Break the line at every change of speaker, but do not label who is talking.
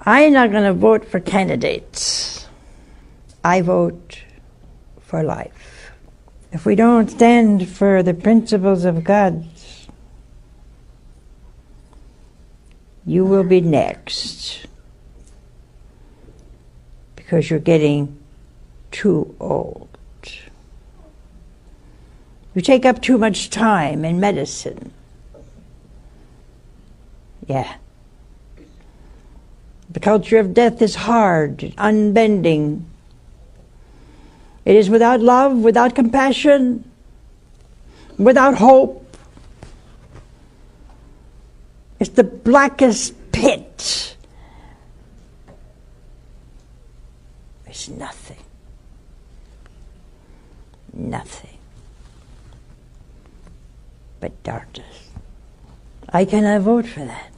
I'm not going to vote for candidates. I vote for life. If we don't stand for the principles of God, you will be next, because you're getting too old. You take up too much time in medicine. Yeah. The culture of death is hard, unbending. It is without love, without compassion, without hope. It's the blackest pit. It's nothing. Nothing but darkness. I cannot vote for that.